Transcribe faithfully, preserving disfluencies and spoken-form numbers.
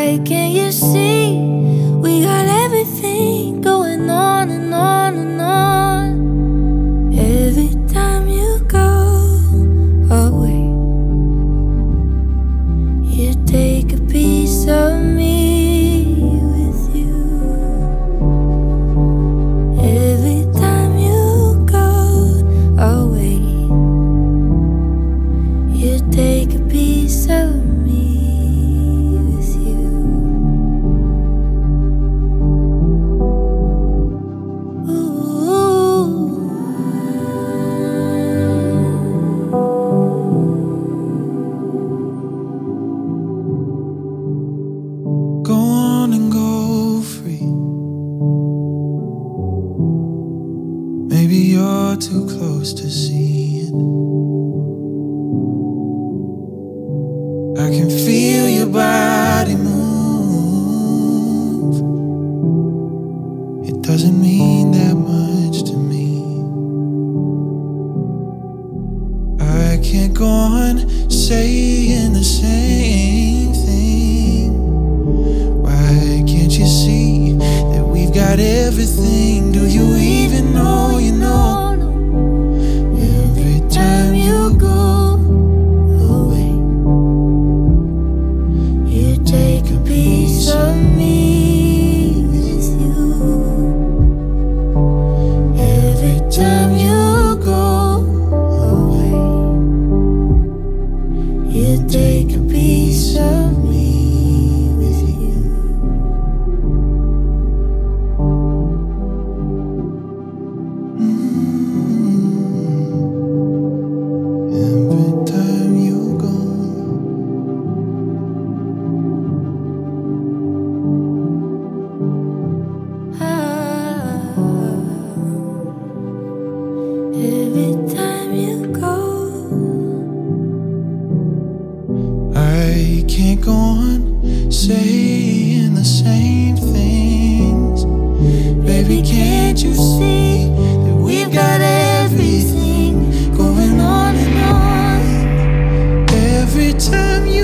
Why can't you see we got everything going on and on and on? Every time you go away, you take a piece of me with you. Every time you go away, you take a piece of me. Go on and go free. Maybe you're too close to see it. I can feel your body move. It doesn't mean that much to me. I can't go on saying the same thing. Why can't you see that we've got everything? Do you even know you know? Every time you go away, you take a piece of me with you. Every time you go away, you take a piece of me. Every time you go, I can't go on saying the same things. Baby, can't you see that we've got everything going on and on? Every time you